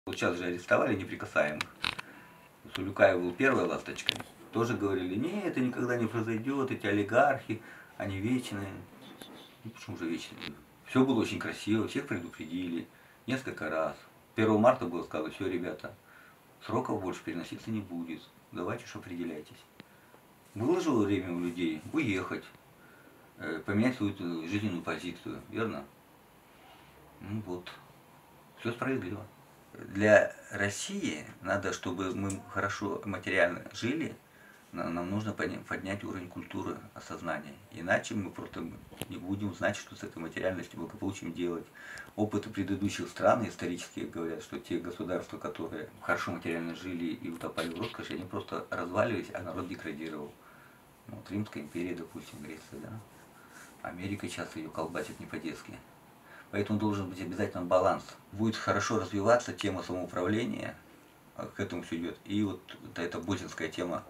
Вот сейчас же арестовали неприкасаемых. Сулюкаев был первой ласточкой. Тоже говорили, нет, это никогда не произойдет, эти олигархи, они вечные. Ну почему же вечные? Все было очень красиво, всех предупредили несколько раз. 1 марта было сказано, все, ребята, сроков больше переноситься не будет, давайте уж определяйтесь. Было же время у людей уехать, поменять свою жизненную позицию, верно? Ну вот, все справедливо. Для России надо, чтобы мы хорошо материально жили, нам нужно поднять уровень культуры, осознания. Иначе мы просто не будем знать, что с этой материальностью благополучием делать. Опыты предыдущих стран исторические говорят, что те государства, которые хорошо материально жили и утопали в роскоши, они просто разваливались, а народ деградировал. Вот Римская империя, допустим, Греция, да? Америка часто ее колбасит не по-детски. Поэтому должен быть обязательно баланс. Будет хорошо развиваться тема самоуправления, к этому все идет. И вот эта бодзинская тема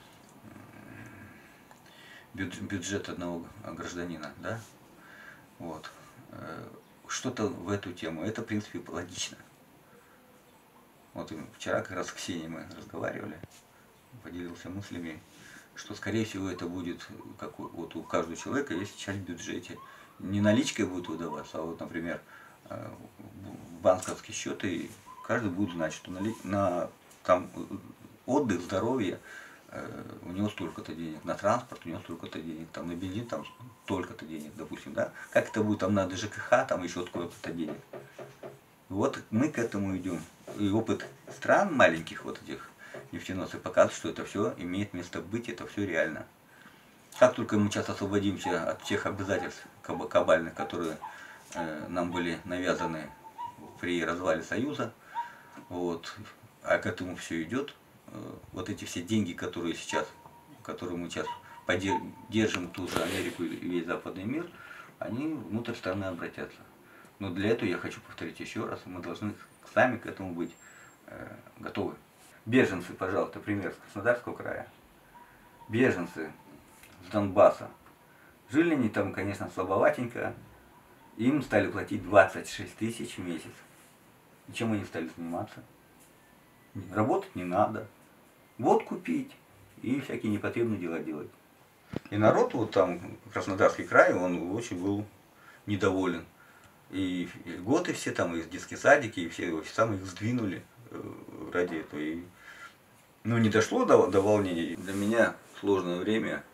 бюджет одного гражданина, да? Вот. Что-то в эту тему. Это, в принципе, логично. Вот вчера как раз с Ксенией мы разговаривали, поделился мыслями, что, скорее всего, это будет, как вот у каждого человека есть часть в бюджете. Не наличкой будет выдаваться, а вот, например, банковский счет, и каждый будет знать, что на там, отдых, здоровье, у него столько-то денег, на транспорт у него столько-то денег, там, на бензин там столько-то денег, допустим, да? Как это будет там на ЖКХ, там еще сколько-то денег. Вот мы к этому идем. И опыт стран маленьких вот этих нефтеносцев показывает, что это все имеет место быть, это все реально. Как только мы сейчас освободимся от тех обязательств кабальных, которые нам были навязаны при развале Союза, вот, а к этому все идет, вот эти все деньги, которые мы сейчас поддержим ту же Америку и весь западный мир, они внутрь страны обратятся. Но для этого я хочу повторить еще раз, мы должны сами к этому быть готовы. Беженцы, пожалуйста, пример с Краснодарского края. Беженцы с Донбасса. Жили они там, конечно, слабоватенько. Им стали платить 26 тысяч в месяц. И чем они стали заниматься? Работать не надо. Водку пить и всякие непотребные дела делать. И народ вот там, Краснодарский край, он очень был недоволен. И льготы все там, и детские садики, и все там их сдвинули ради этого. И, ну, не дошло до волнений. Для меня сложное время.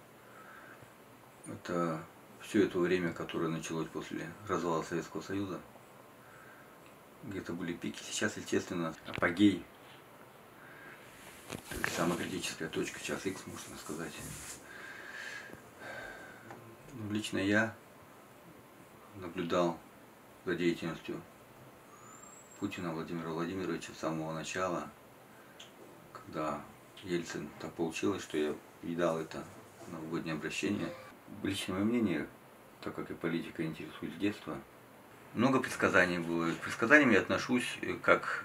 Это все это время, которое началось после развала Советского Союза. Где-то были пики. Сейчас, естественно, апогей. Самая критическая точка, час X, можно сказать. Лично я наблюдал за деятельностью Путина Владимира Владимировича с самого начала, когда Ельцин, так получилось, что я видал это новогоднее обращение. Личное мое мнение, так как я политикой интересуюсь с детства, много предсказаний было. К предсказаниям я отношусь как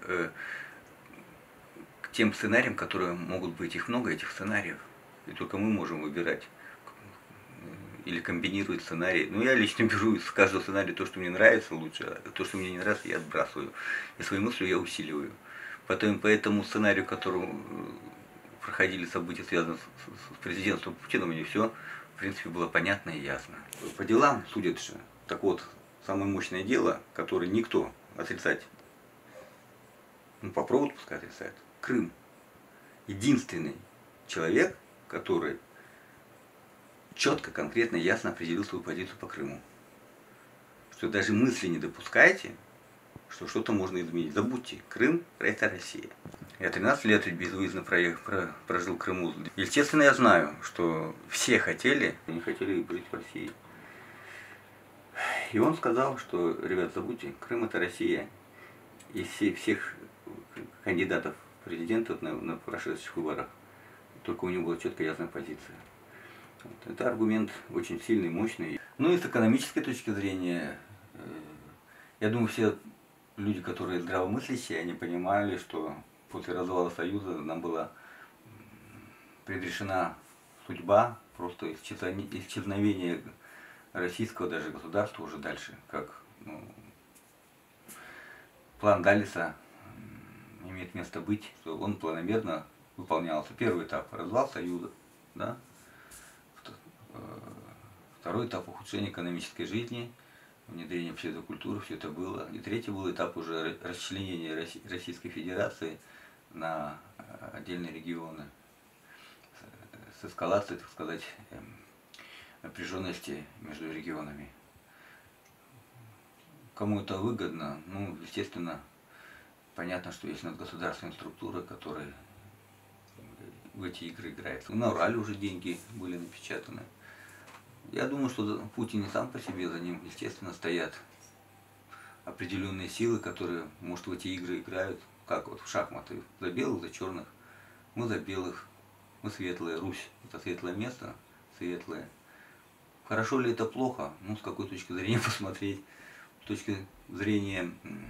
к тем сценариям, которые могут быть. Их много, этих сценариев. И только мы можем выбирать или комбинировать сценарии. Но я лично беру из каждого сценария то, что мне нравится лучше, а то, что мне не нравится, я отбрасываю. И свои мысли я усиливаю. Потом по этому сценарию, которому проходили события, связанные с президентством Путина, мне все, в принципе, было понятно и ясно. По делам судят же. Так вот, самое мощное дело, которое никто отрицать, ну попробует, пускай отрицает. Крым. Единственный человек, который четко, конкретно, ясно определил свою позицию по Крыму. Что даже мысли не допускайте, что что-то можно изменить. Забудьте, Крым – это Россия. Я 13 лет безвыездно прожил в Крыму. Естественно, я знаю, что все хотели, не хотели жить в России. И он сказал, что, ребят, забудьте, Крым – это Россия. И всех кандидатов в президенты на прошедших выборах, только у него была четкая ясная позиция. Вот. Это аргумент очень сильный, мощный. Ну и с экономической точки зрения, я думаю, все люди, которые здравомыслящие, они понимали, что после развала Союза нам была предрешена судьба, просто исчезновение российского даже государства уже дальше, как план Даллеса иметь место быть, что он планомерно выполнялся. Первый этап – развал Союза, да? Второй этап – ухудшение экономической жизни, внедрение псевдокультуры, все это было. И третий был этап уже расчленения Российской Федерации на отдельные регионы с эскалацией, так сказать, напряженности между регионами. Кому это выгодно? Ну, естественно, понятно, что есть надгосударственные структуры, которые в эти игры играют. На Урале уже деньги были напечатаны. Я думаю, что Путин не сам по себе, за ним, естественно, стоят определенные силы, которые, может, в эти игры играют, как вот в шахматы, за белых, за черных. Мы за белых, мы светлые, Русь – это светлое место, светлое. Хорошо ли это плохо? Ну, с какой точки зрения посмотреть? С точки зрения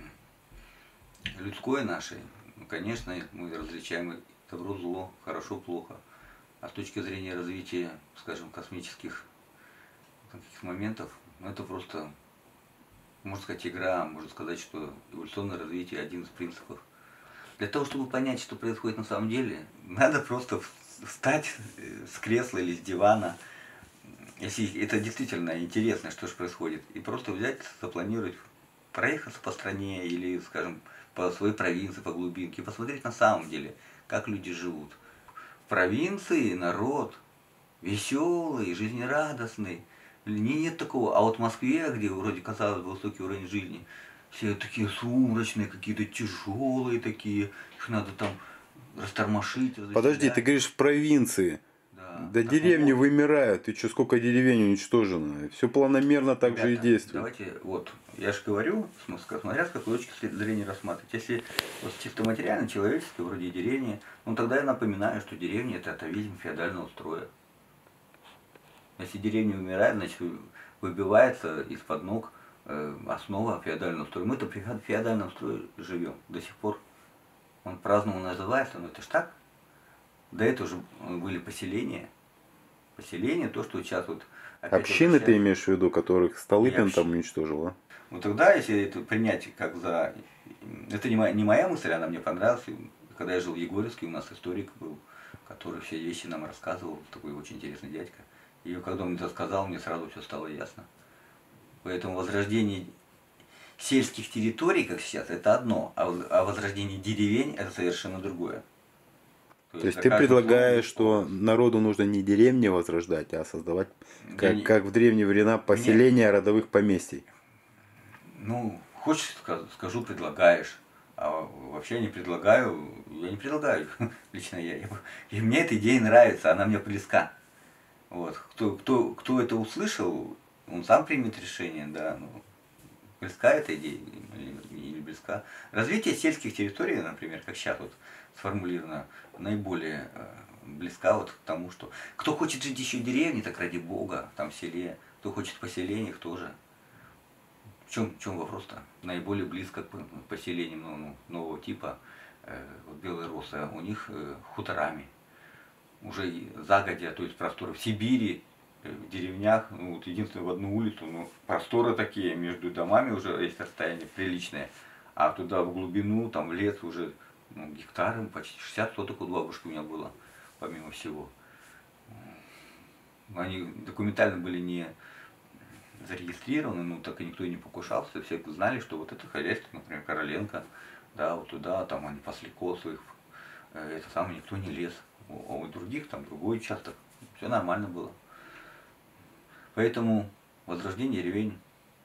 людской нашей, ну, конечно, мы различаем добро, зло, хорошо, плохо. А с точки зрения развития, скажем, космических каких моментов, ну, это просто, можно сказать, игра, можно сказать, что эволюционное развитие один из принципов. Для того, чтобы понять, что происходит на самом деле, надо просто встать с кресла или с дивана, если это действительно интересно, что же происходит, и просто взять, запланировать, проехаться по стране или, скажем, по своей провинции, по глубинке, и посмотреть на самом деле, как люди живут. В провинции народ веселый, жизнерадостный, нет такого. А вот в Москве, где вроде, казалось бы, высокий уровень жизни, все такие сумрачные, какие-то тяжелые такие, их надо там растормошить. Подожди, ты говоришь в провинции. Да Так деревни вот, вымирают. Ты что, сколько деревень уничтожено? Все планомерно так же и ребята, действует. давайте, вот, я же говорю, смотря с какой точки зрения рассматривать. Если вот чисто материально, человеческое, вроде деревни, ну тогда я напоминаю, что деревня – это атовизм феодального строя. Если деревня умирает, значит выбивается из-под ног основа феодального строя. Мы-то при феодальном строе живем до сих пор. Он праздново называется, но это ж так. До этого же были поселения. Поселения, то, что сейчас вот... Общины ты имеешь в виду, которых Столыпин там уничтожил, а? Ну тогда, если это принять как за... Это не моя мысль, она мне понравилась. Когда я жил в Егорьевске, у нас историк был, который все вещи нам рассказывал, такой очень интересный дядька. И когда он это сказал, мне сразу все стало ясно. Поэтому возрождение сельских территорий, как сейчас, это одно, а возрождение деревень – это совершенно другое. То есть ты предлагаешь, что народу нужно не деревни возрождать, а создавать, как в древние времена, поселения родовых поместий? Ну, хочешь, скажу, предлагаешь. А вообще не предлагаю, я не предлагаю, лично я. И мне эта идея нравится, она мне близка. Вот. Кто это услышал, он сам примет решение, да, ну, близка эта идея или близка. Развитие сельских территорий, например, как сейчас вот сформулировано, наиболее близка вот к тому, что кто хочет жить еще в деревне, так ради бога, там в селе, кто хочет в поселениях тоже. В чем вопрос-то? Наиболее близко к поселениям нового типа, вот Белые Росы, у них хуторами. Уже загодя, то есть просторы в Сибири, в деревнях, ну вот единственное в одну улицу, но просторы такие, между домами уже есть расстояние приличное, а туда в глубину, там в лес уже гектары, почти 60 соток у бабушки у меня было, помимо всего. Они документально были не зарегистрированы, но так и никто и не покушался, все знали, что вот это хозяйство, например, Короленко, да, вот туда, там они пасли коз их, это самое, никто не лез. А у других там другой участок, все нормально было. Поэтому возрождение деревень.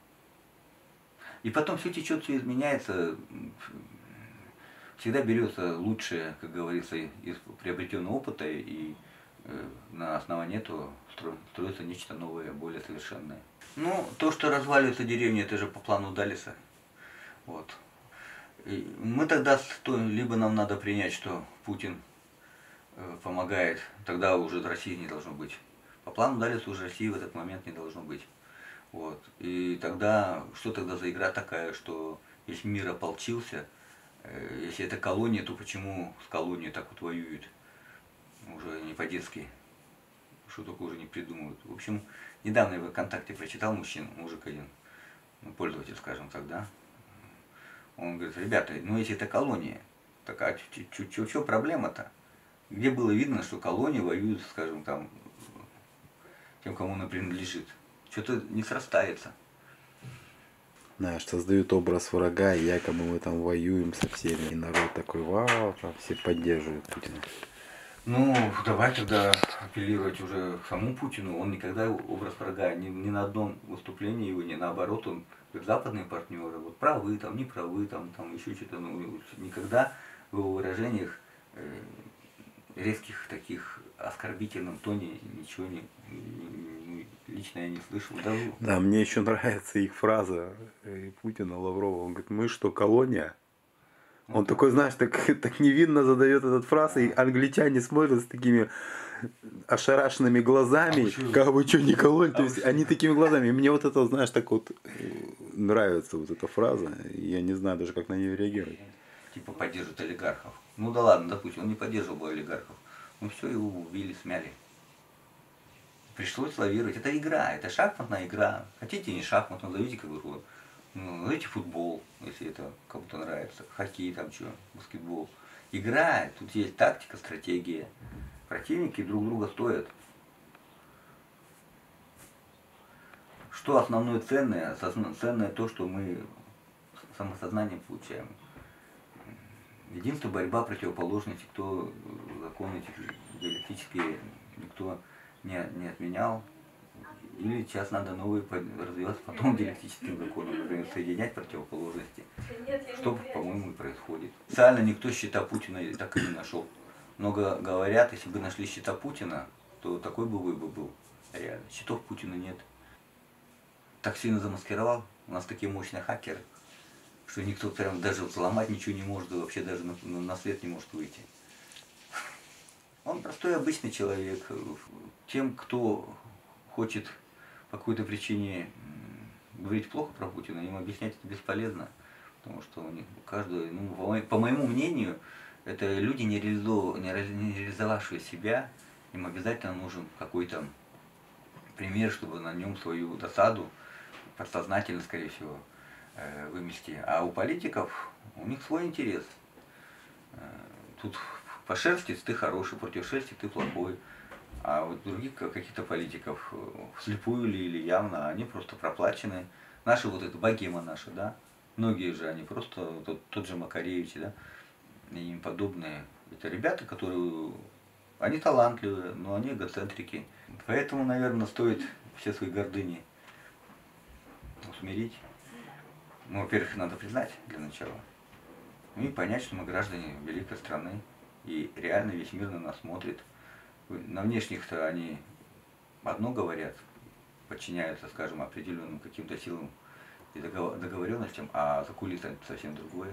И потом все течет, все изменяется. Всегда берется лучшее, как говорится, из приобретенного опыта, и на основании этого строится нечто новое, более совершенное. Ну, то, что разваливается деревня, это же по плану Далиса. Вот. И мы тогда, либо нам надо принять, что Путин помогает, тогда уже России не должно быть. По плану Далиса уже России в этот момент не должно быть. Вот. И тогда, что тогда за игра такая, что если мир ополчился, если это колония, то почему с колонией так вот воюют? Уже не по-детски. Что только уже не придумывают. В общем, недавно я в ВКонтакте прочитал мужик один, ну, пользователь, скажем так, да. Он говорит, ребята, ну если это колония, Так а что проблема-то? Где было видно, что колония воюет, скажем, там, тем, кому она принадлежит? Что-то не срастается. Знаешь, создают образ врага, и якобы мы там воюем со всеми, и народ такой, вау, там все поддерживают Путина. Ну, давай тогда апеллировать уже к самому Путину. Он никогда образ врага, ни на одном выступлении его, ни наоборот, он как западные партнеры, вот правы, там, не правы, там еще что-то, ну, никогда в его выражениях резких таких оскорбительном тоне ничего лично я не слышал. Да, мне еще нравится их фраза Путина, Лаврова. Он говорит, мы что, колония? Он такой, знаешь, так невинно задает этот фраз, и англичане смотрят с такими ошарашенными глазами, как бы что, не колония, то есть они такими глазами. И мне вот это, знаешь, так вот нравится вот эта фраза, я не знаю даже, как на нее реагировать. Типа поддерживают олигархов. Ну да ладно, допустим, он не поддерживал бы олигархов. Ну все, его убили, смяли. Пришлось лавировать. Это игра, это шахматная игра. Хотите не шахмат, назовите как бы, назовите футбол, если это кому-то нравится. Хоккей там что, баскетбол. Игра, тут есть тактика, стратегия. Противники друг друга стоят. Что основное ценное? Ценное то, что мы самосознанием получаем. Единство, борьба, противоположности, кто законы диалектические никто не отменял. Или сейчас надо новые развиваться потом диалектическим законом, например, соединять противоположности. Что, по-моему, и происходит. Специально никто счета Путина так и не нашел. Много говорят, если бы нашли счета Путина, то такой бы выбор был. Реально. Счетов Путина нет. Так сильно замаскировал. У нас такие мощные хакеры, что никто прям даже взломать ничего не может, вообще даже на свет не может выйти. Он простой обычный человек. Тем, кто хочет по какой-то причине говорить плохо про Путина, им объяснять это бесполезно. Потому что у них каждый, ну, по моему мнению, это люди, не реализовавшие себя, им обязательно нужен какой-то пример, чтобы на нем свою досаду подсознательно, скорее всего, вымести. А у политиков, у них свой интерес. Тут по шерсти ты хороший, против шерсти ты плохой. А вот других каких-то политиков, вслепую или явно, они просто проплачены. Наши вот это богема наша, да, многие же они просто, тот же Макаревич, да, и им подобные. Это ребята, которые, они талантливые, но они эгоцентрики. Поэтому, наверное, стоит все свои гордыни усмирить. Ну, во-первых, надо признать для начала. Ну и понять, что мы граждане великой страны. И реально весь мир на нас смотрит. На внешних-то они одно говорят, подчиняются, скажем, определенным каким-то силам и договоренностям, а за кулисами совсем другое.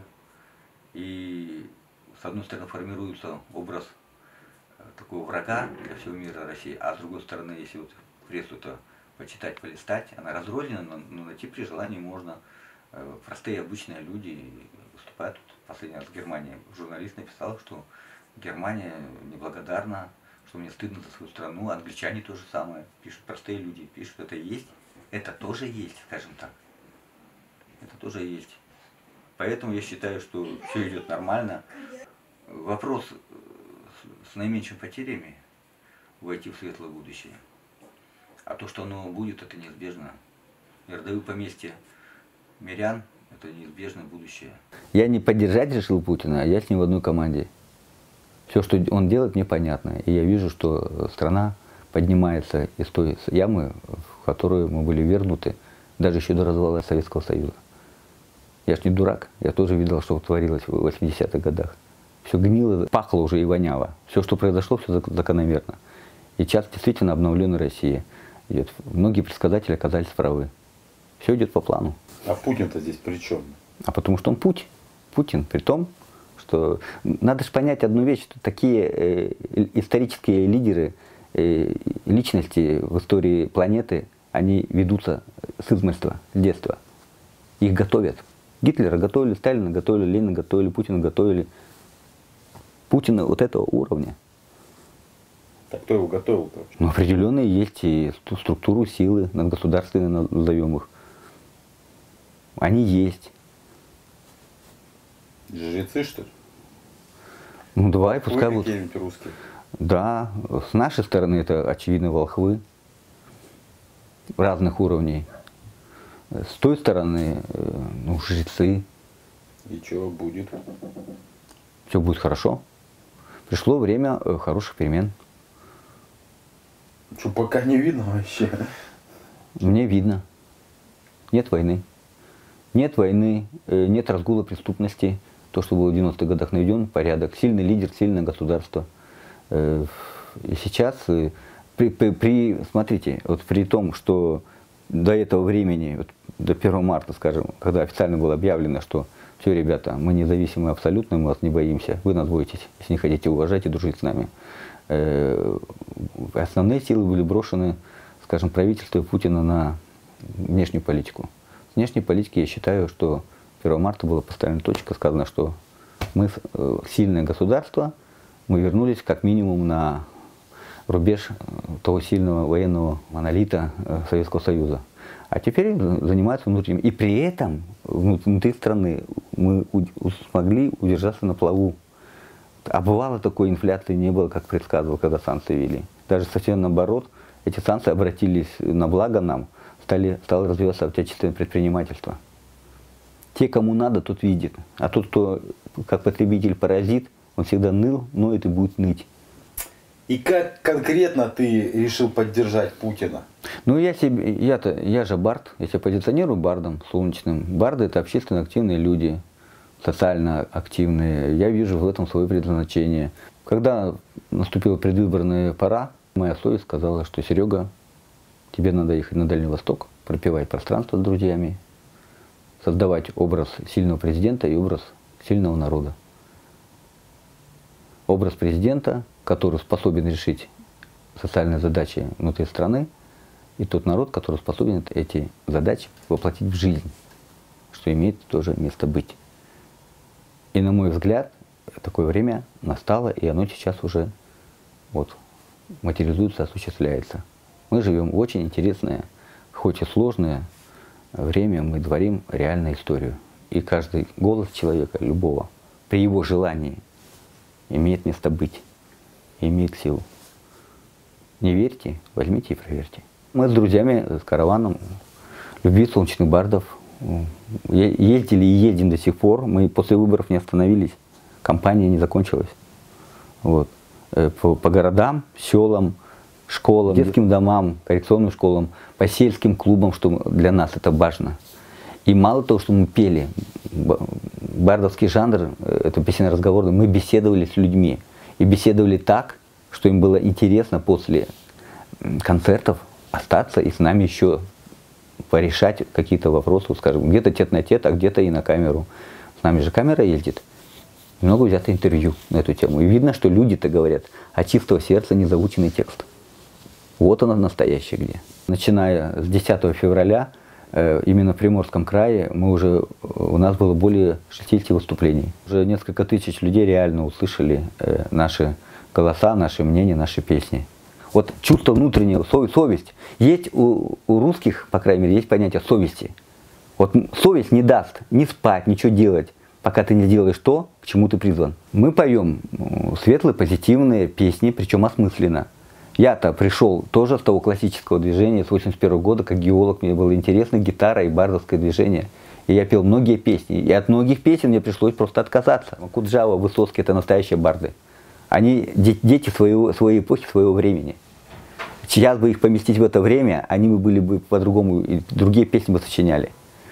И с одной стороны формируется образ такого врага для всего мира России, а с другой стороны, если вот прессу-то почитать, полистать, она разрознена, но найти при желании можно. Простые обычные люди выступают. Последний раз в Германии журналист написал, что Германия неблагодарна, что мне стыдно за свою страну. Англичане то же самое пишут, простые люди пишут, это есть, это тоже есть, скажем так. Это тоже есть. Поэтому я считаю, что все идет нормально. Вопрос с наименьшими потерями войти в светлое будущее. А то, что оно будет, это неизбежно. Родовые поместья мирян – это неизбежное будущее. Я не поддержать решил Путина, а я с ним в одной команде. Все, что он делает, мне понятно. И я вижу, что страна поднимается из той ямы, в которую мы были вернуты, даже еще до развала Советского Союза. Я ж не дурак, я тоже видел, что творилось в 80-х годах. Все гнило, пахло уже и воняло. Все, что произошло, все закономерно. И сейчас действительно обновленная Россия идет. Многие предсказатели оказались правы. Все идет по плану. А Путин-то здесь при чем? А потому что он Путин, при том, что надо же понять одну вещь, что такие исторические лидеры, личности в истории планеты, они ведутся с измольства, с детства. Их готовят. Гитлера готовили, Сталина готовили, Ленина готовили, Путина готовили. Путина вот этого уровня. Так кто его готовил-то? Ну, определенные есть и структуру силы, надгосударственные назовем их. Они есть. Жрецы, что ли? Ну давай, пускай будут. Какие-нибудь русские. Да, с нашей стороны это очевидно волхвы разных уровней. С той стороны, ну, жрецы. И что будет? Все будет хорошо. Пришло время хороших перемен. Что, пока не видно вообще? Мне видно. Нет войны. Нет войны, нет разгула преступности. То, что было в 90-х годах наведен порядок. Сильный лидер, сильное государство. И сейчас, смотрите, вот при том, что до этого времени, вот до 1 марта, скажем, когда официально было объявлено, что все, ребята, мы независимы абсолютно, мы вас не боимся, вы нас боитесь, если не хотите уважать и дружить с нами. Основные силы были брошены, скажем, правительству Путина на внешнюю политику. С внешней политики я считаю, что 1 марта была поставлена точка, сказано, что мы сильное государство, мы вернулись как минимум на рубеж того сильного военного монолита Советского Союза. А теперь занимаются внутренним. И при этом внутри страны мы смогли удержаться на плаву. А бывало такой инфляции не было, как предсказывал, когда санкции ввели. Даже совсем наоборот, эти санкции обратились на благо нам, стало развиваться отечественное предпринимательство. Те, кому надо, тот видит. А тот, кто как потребитель-паразит, он всегда ныл, ноет и будет ныть. И как конкретно ты решил поддержать Путина? Ну, я же бард, я себя позиционирую бардом солнечным. Барды – это общественно активные люди, социально активные. Я вижу в этом свое предназначение. Когда наступила предвыборная пора, моя совесть сказала, что Серега, тебе надо ехать на Дальний Восток, пропивать пространство с друзьями, создавать образ сильного президента и образ сильного народа. Образ президента, который способен решить социальные задачи внутри страны, и тот народ, который способен эти задачи воплотить в жизнь, что имеет тоже место быть. И на мой взгляд, такое время настало, и оно сейчас уже вот, материализуется, осуществляется. Мы живем в очень интересное, хоть и сложное время, мы творим реальную историю. И каждый голос человека, любого, при его желании, имеет место быть, имеет силу. Не верьте, возьмите и проверьте. Мы с друзьями, с караваном любви солнечных бардов ездили и едем до сих пор. Мы после выборов не остановились, кампания не закончилась. Вот. По городам, селам, школам, детским домам, коррекционным школам, по сельским клубам, что для нас это важно. И мало того, что мы пели, бардовский жанр, это песенно-разговорный, мы беседовали с людьми. И беседовали так, что им было интересно после концертов остаться и с нами еще порешать какие-то вопросы, скажем, где-то тет-на-тет, а где-то и на камеру. С нами же камера ездит. Много взято интервью на эту тему. И видно, что люди-то говорят от чистого сердца незаученный текст. Вот оно настоящее где. Начиная с 10 февраля, именно в Приморском крае у нас было более 60 выступлений. Уже несколько тысяч людей реально услышали наши голоса, наши мнения, наши песни. Вот чувство внутреннего, совесть. Есть у русских, по крайней мере, есть понятие совести. Вот совесть не даст ни спать, ничего делать, пока ты не сделаешь то, к чему ты призван. Мы поем светлые, позитивные песни, причем осмысленно. Я-то пришел тоже с того классического движения с 81 года, как геолог, мне было интересно гитара и бардовское движение. И я пел многие песни, и от многих песен мне пришлось просто отказаться. Куджава, Высоцкий – это настоящие барды. Они дети своей эпохи, своего времени. Сейчас бы их поместить в это время, они бы были бы по-другому, и другие песни бы сочиняли.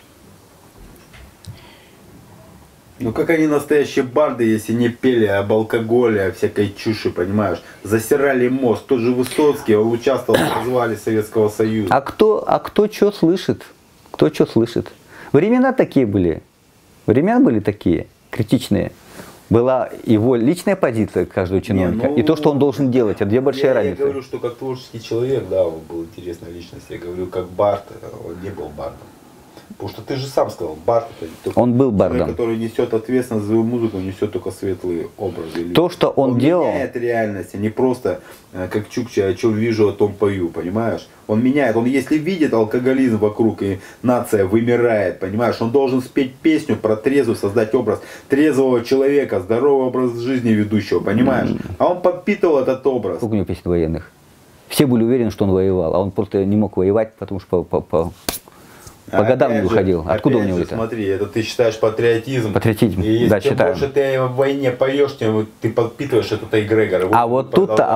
Ну как они настоящие барды, если не пели об алкоголе, о всякой чуши, понимаешь? Засирали мост, тот же Высоцкий, он участвовал в развале Советского Союза. А кто что слышит? Кто что слышит? Времена такие были. Времена были такие, критичные. Была его личная позиция каждого чиновника, и то, что он должен делать, это две большие разницы. Я говорю, что как творческий человек, да, он был интересной личностью. Я говорю, как бард, он не был бардом. Потому что ты же сам сказал, бард это только Он был человек, бардом. который несет ответственность за свою музыку, несет только светлые образы. То, что он делал... меняет реальность, а не просто как Чукча, о чем вижу, о том пою, понимаешь? Он меняет, он если видит алкоголизм вокруг и нация вымирает, понимаешь, он должен спеть песню про трезвость, создать образ трезвого человека, здоровый образ жизни ведущего, понимаешь? А он подпитывал этот образ. Сколько у него песен военных? Все были уверены, что он воевал, а он просто не мог воевать, потому что по годам не выходил. Откуда у него это? Смотри, это ты считаешь патриотизм. Патриотизм, И да, чем считаю. больше ты в войне поешь, тем ты подпитываешь этот эгрегор. А вот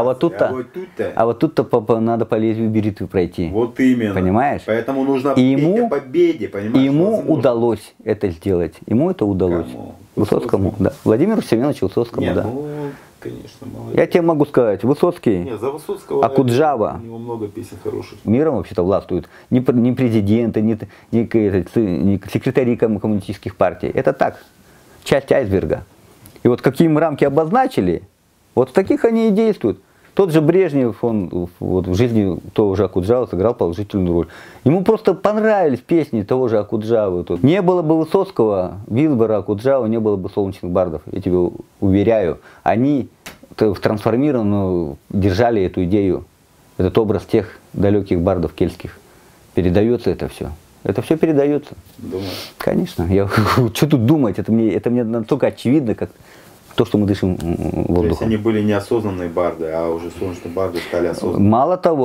тут-то надо по лезвию бритвы пройти. Вот именно. Понимаешь? Поэтому нужно И петь ему- о победе, понимаешь? Ему возможно. удалось это сделать. Ему это удалось. Кому? Высоцкому, да. Владимиру Семеновичу Высоцкому, Нет, да. ну, конечно, молодец. Я тебе могу сказать, Высоцкий Нет, за Высоцкого Акуджава. у него много песен хороших. миром вообще-то властвуют. Не президенты, не секретари коммунистических партий. Это так, часть айсберга. И вот какие им рамки обозначили, вот в таких они и действуют. Тот же Брежнев, он вот в жизни того же Акуджавы сыграл положительную роль. Ему просто понравились песни того же Акуджавы. Не было бы Высоцкого, Вилбора, Акуджавы, не было бы солнечных бардов. Я тебе уверяю. Они трансформированно держали эту идею, этот образ тех далеких бардов кельтских. Передается это все. Это все передается. Думаешь? Конечно. Что тут думать? Это мне настолько очевидно, как то, что мы дышим То есть воздухом. они были неосознанные барды, а уже солнечные барды стали осознанными. Мало того,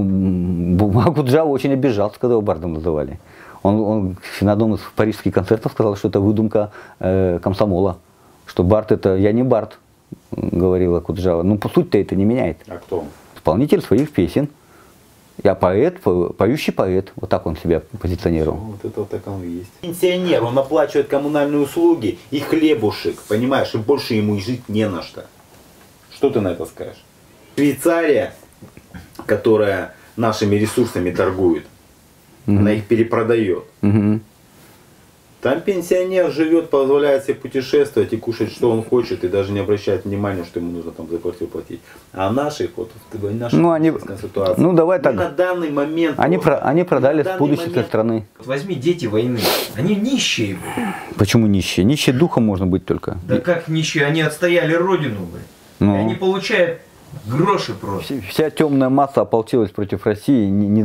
Акуджава очень обижался, когда его бардом называли. Он на одном из парижских концертов сказал, что это выдумка комсомола. Что бард это, я не бард, говорил Акуджава. Ну, по сути-то это не меняет. А кто он? Исполнитель своих песен. Я поэт, поющий поэт. Вот так он себя позиционировал. Вот это вот так он и есть. Пенсионер, он оплачивает коммунальные услуги и хлебушек, понимаешь, и больше ему и жить не на что. Что ты на это скажешь? Швейцария, которая нашими ресурсами торгует, она их перепродает. Мгм. Там пенсионер живет, позволяет себе путешествовать и кушать, что он хочет, и даже не обращает внимания, что ему нужно там за квартиру платить. А наших, вот, наша Ну, они- ситуация. ну, давай Мы так. на данный момент... Они просто- продали на данный будущее момент- страны. Вот возьми дети войны. Они нищие. Почему нищие? Нищие духом можно быть только. Да как нищие? Они отстояли родину. Блин. Ну. И они получают гроши просто. Вся темная масса ополчилась против России,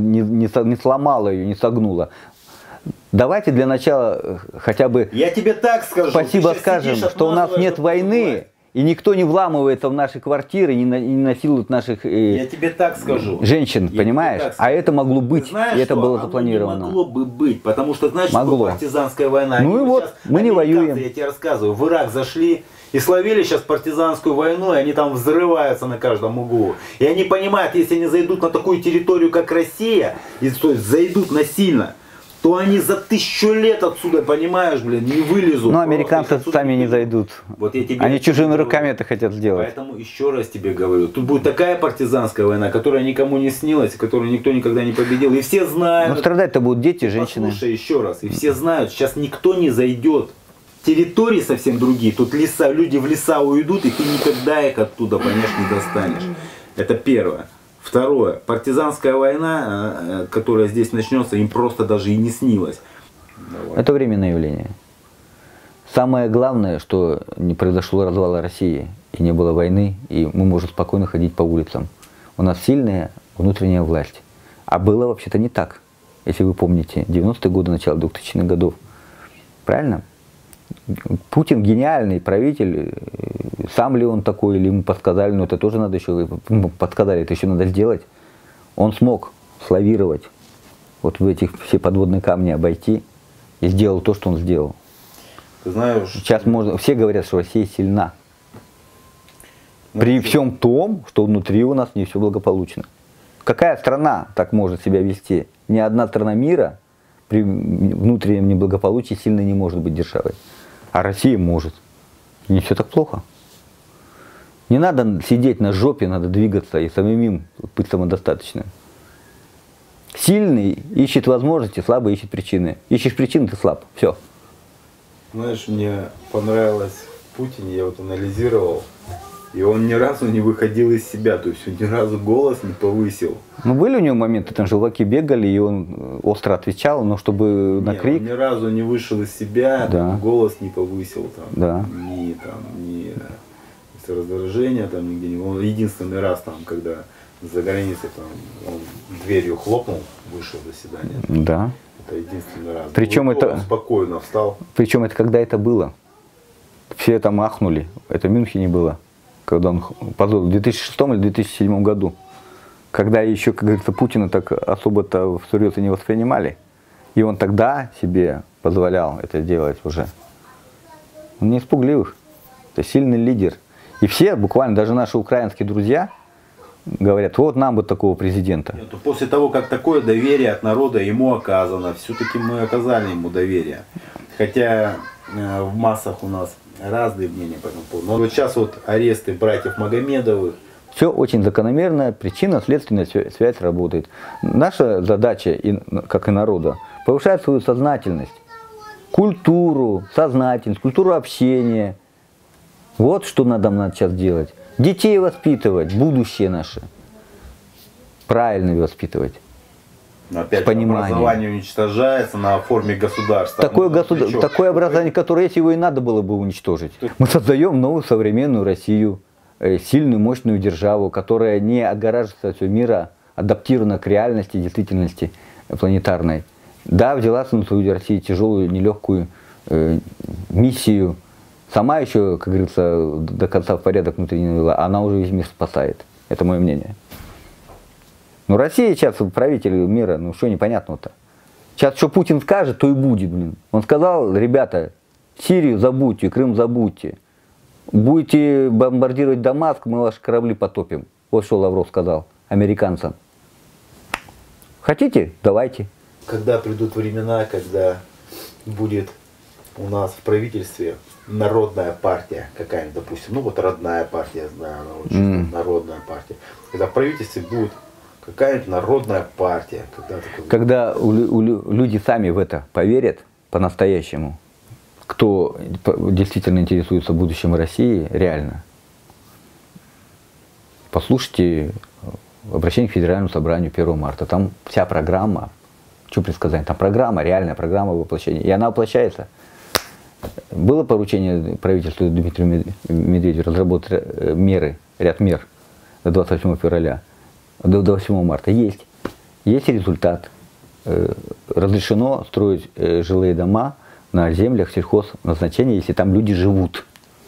не сломала ее, не согнула. Давайте для начала хотя бы Я тебе так скажу. спасибо ты сейчас скажем, сидишь, что у нас отмазываешь нет эту войны, власть. и никто не вламывается в наши квартиры, не насилует наших Я тебе так скажу. женщин, Я тебе понимаешь? так А скажу. это могло Ты быть, знаешь, и это что? было Оно запланировано. не могло бы быть, потому что, знаешь, что Могло. такое партизанская война? Ну и Они вот, сейчас, мы не американцы, воюем. Я тебе рассказываю, в Ирак зашли и словили сейчас партизанскую войну, и они там взрываются на каждом углу. И они понимают, если они зайдут на такую территорию, как Россия, и то есть зайдут насильно, то они за 1000 лет отсюда, понимаешь, блин, не вылезут. Но Просто американцы их отсюда сами не зайдут. Вот я тебе Они это чужими говорю. руками это хотят сделать. Поэтому еще раз тебе говорю, тут будет такая партизанская война, которая никому не снилась, и которую никто никогда не победил. И все знают. Но страдать-то будут дети, женщины. Послушай еще раз. И все знают, сейчас никто не зайдет. Территории совсем другие. Тут леса, люди в леса уйдут, и ты никогда их оттуда, понимаешь, не достанешь. Это первое. Второе. Партизанская война, которая здесь начнется, им просто даже и не снилась. Давай. Это временное явление. Самое главное, что не произошло развала России, и не было войны, и мы можем спокойно ходить по улицам. У нас сильная внутренняя власть. А было вообще-то не так, если вы помните, 90-е годы, начало 2000-х годов. Правильно? Путин гениальный правитель, сам ли он такой, или ему подсказали, но это тоже надо еще, подсказали, это еще надо сделать. Он смог славировать, вот в этих все подводные камни обойти, и сделал то, что он сделал. Ты знаешь, Сейчас можно, все говорят, что Россия сильна. При всем том, что внутри у нас не все благополучно. Какая страна так может себя вести? Ни одна страна мира при внутреннем неблагополучии сильно не может быть державой. А Россия может. И не все так плохо. Не надо сидеть на жопе, надо двигаться и самим быть самодостаточным. Сильный ищет возможности, слабый ищет причины. Ищешь причины, ты слаб. Все. знаешь, мне понравилось в Путине, я вот анализировал И он ни разу не выходил из себя, то есть он ни разу голос не повысил. Ну, были у него моменты, там желваки бегали, и он остро отвечал, но чтобы на крик... Он ни разу не вышел из себя, Да. голос не повысил, там, Да. ни раздражения, там, нигде не... Он единственный раз, там, когда за границей, там, он дверью хлопнул, вышел до заседания. Да. Это единственный раз. Причем Вот это- он спокойно встал. Причем это когда это было? Все там ахнули. Это в Мюнхене было. Когда он в 2006 или 2007 году. Когда еще, как говорится, Путина так особо-то всерьез и не воспринимали. И он тогда себе позволял это делать уже. Он не испугливых. Это сильный лидер. И все, буквально, даже наши украинские друзья, говорят, вот нам бы такого президента. Нет, после того, как такое доверие от народа ему оказано, все-таки мы оказали ему доверие. Хотя в массах у нас разные мнения по этому поводу. Но вот сейчас вот аресты братьев Магомедовых. Все очень закономерно, причинно-следственная связь работает. Наша задача, как и народа, повышать свою сознательность, культуру, сознательность, культуру общения. Вот что нам сейчас делать. Детей воспитывать, будущее наше. Правильно воспитывать. Но опять же, пониманием. образование уничтожается на форме государства. Такое, Ну, ты чё? такое образование, которое, если его и надо было бы уничтожить. Мы создаем новую современную Россию, сильную, мощную державу, которая не отгораживается от всего мира, адаптирована к реальности, действительности планетарной. Да, взяла на свою Россию тяжелую, нелегкую миссию. Сама еще, как говорится, до конца в порядок внутренне не навела, она уже весь мир спасает. Это мое мнение. Ну, Россия сейчас правитель мира, ну что непонятного-то? Сейчас что Путин скажет, то и будет, блин. Он сказал, ребята, Сирию забудьте, Крым забудьте. Будете бомбардировать Дамаск, мы ваши корабли потопим. Вот что Лавров сказал американцам. Хотите? Давайте. Когда придут времена, когда будет у нас в правительстве народная партия какая-нибудь, допустим, ну вот родная партия, я знаю, она очень народная партия. Когда в правительстве будет какая-нибудь народная партия. Когда люди сами в это поверят по-настоящему, кто действительно интересуется будущим России, реально, послушайте обращение к Федеральному собранию 1 марта. Там вся программа, что предсказать, там программа, реальная программа воплощения. И она воплощается. Было поручение правительству Дмитрию Медведеву разработать меры, ряд мер до 28 февраля. До 8 марта есть. Есть результат. Разрешено строить жилые дома на землях сельхозназначения, если там люди живут.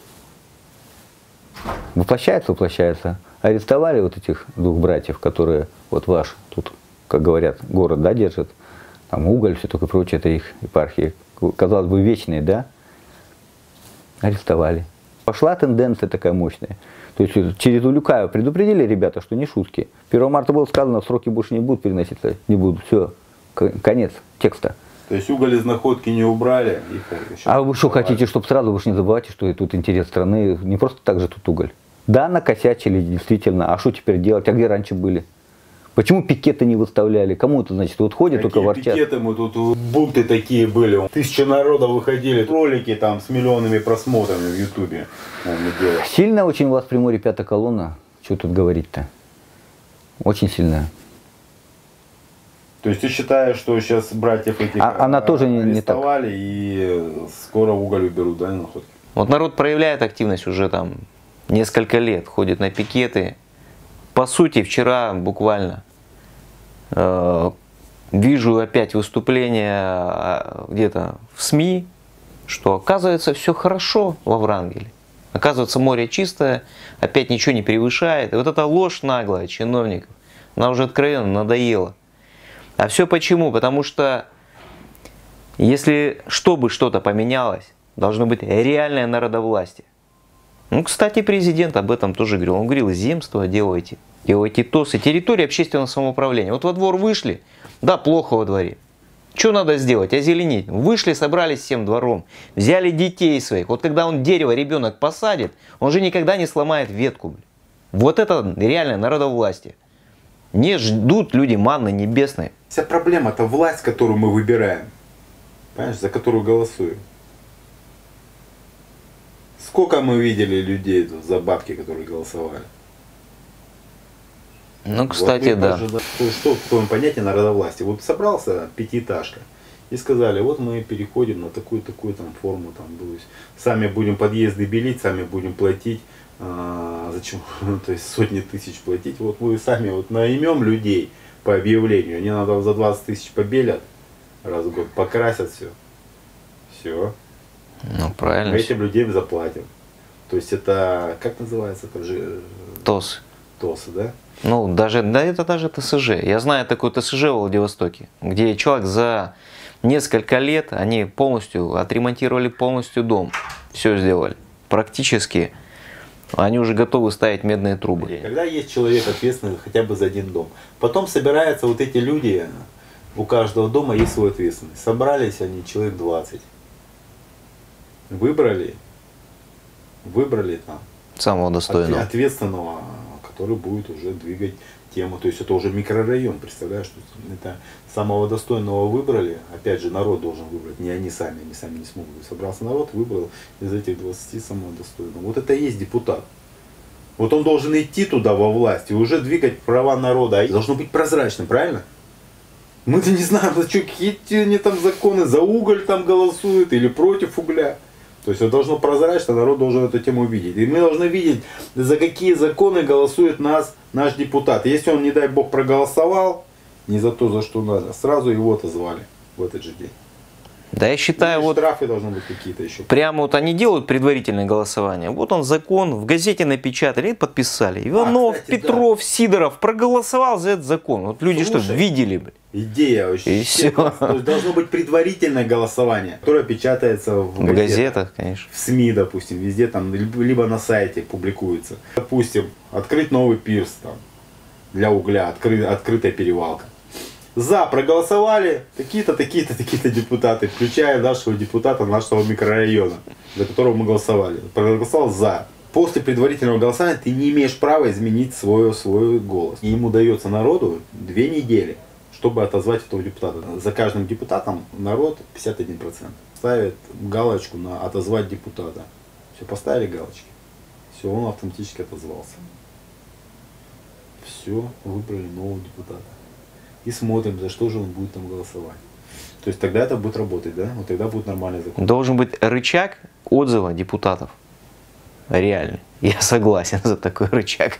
Воплощается, воплощается. Арестовали вот этих двух братьев, которые вот ваш тут, как говорят, город, да, держат. Там уголь, все такое прочее, это их епархии. Казалось бы, вечные, да? Арестовали. Пошла тенденция такая мощная. То есть через Улюкаева предупредили ребята, что не шутки. 1 марта было сказано, сроки больше не будут переноситься, не будут. Все, конец текста. То есть уголь из находки не убрали? А вы что хотите, чтобы сразу, вы же не забывайте, что тут интерес страны, не просто так же тут уголь. Да, накосячили действительно, а что теперь делать, а где раньше были? Почему пикеты не выставляли? Кому это значит? Вот ходят только ворчат. Пикеты мы тут, бунты такие были. 1000 народа выходили, ролики там с миллионами просмотрами в Ютубе. Сильно очень у вас в Приморье 5-я колонна. Что тут говорить-то? Очень сильная. То есть ты считаешь, что сейчас братьев этих она тоже не так. арестовали и скоро уголь уберут, да, на находки? Вот народ проявляет активность уже там несколько лет, ходит на пикеты. По сути, вчера буквально вижу опять выступление где-то в СМИ, что оказывается все хорошо во Врангеле. Оказывается, море чистое, опять ничего не превышает. И вот эта ложь наглая чиновников, она уже откровенно надоела. А все почему? Потому что если чтобы что-то поменялось, должно быть реальное народовластие. Ну, кстати, президент об этом тоже говорил. Он говорил, земство делайте ТОСы, территории общественного самоуправления. Вот во двор вышли, да, плохо во дворе. Что надо сделать? Озеленить. Вышли, собрались всем двором, взяли детей своих. Вот когда он дерево, ребенок посадит, он же никогда не сломает ветку. Вот это реальное народовластие. Не ждут люди манны небесной. Вся проблема — это власть, которую мы выбираем. Понимаешь, за которую голосуем. Сколько мы видели людей тут за бабки, которые голосовали? Ну, кстати, вот да. Что в твоем понятии народовластия? Вот собрался пятиэтажка и сказали, вот мы переходим на такую-такую там форму, там, то есть сами будем подъезды белить, сами будем платить, зачем, то есть сотни тысяч платить, вот мы сами вот наймем людей по объявлению, они надо за 20 тысяч побелят раз в год, покрасят все. Все. Ну, правильно. Мы этим людям заплатим. То есть это, как называется, это же ТОС. ТОСы, да? Ну, даже, да это даже ТСЖ. Я знаю такой ТСЖ в Владивостоке, где человек за несколько лет, они полностью отремонтировали полностью дом. Все сделали. Практически они уже готовы ставить медные трубы. Когда есть человек ответственный хотя бы за один дом, потом собираются вот эти люди, у каждого дома есть свой ответственный. Собрались они, человек 20. Выбрали там Самого достойного. ответственного, который будет уже двигать тему. То есть это уже микрорайон, представляешь? Что это самого достойного выбрали. Опять же, народ должен выбрать, не они сами не смогут. Собрался народ, выбрал из этих 20 самого достойного. Вот это и есть депутат. Вот он должен идти туда во власть и уже двигать права народа. Должно быть прозрачным, правильно? Мы-то не знаем, за что, какие они там законы, за уголь там голосуют или против угля. То есть это должно прозрачно, народ должен эту тему видеть. И мы должны видеть, за какие законы голосует наш депутат. Если он, не дай бог, проголосовал не за то, за что надо, сразу его отозвали в этот же день. Да, я считаю, вот штрафы должны быть какие-то еще. прямо вот они делают предварительное голосование. Вот он закон, в газете напечатали и подписали. Иванов, кстати, Петров, Сидоров проголосовал за этот закон. Вот люди что, Слушай, видели бы? Идея И вообще. всё. То есть должно быть предварительное голосование, которое печатается в В газетах, конечно. в СМИ, допустим, везде там, либо на сайте публикуется. Допустим, открыть новый пирс там, для угля, открытая перевалка. За проголосовали такие-то, такие-то, такие-то депутаты, включая нашего депутата нашего микрорайона, за которого мы голосовали. Проголосовал за. После предварительного голосования ты не имеешь права изменить свой голос. И ему дается народу 2 недели, чтобы отозвать этого депутата. За каждым депутатом народ 51%. Ставит галочку на отозвать депутата. Все, поставили галочки. Все, он автоматически отозвался. Все, выбрали нового депутата. И смотрим, за что же он будет там голосовать. То есть тогда это будет работать, да? Вот тогда будет нормальный закон. Должен быть рычаг отзыва депутатов. Реально. Я согласен за такой рычаг.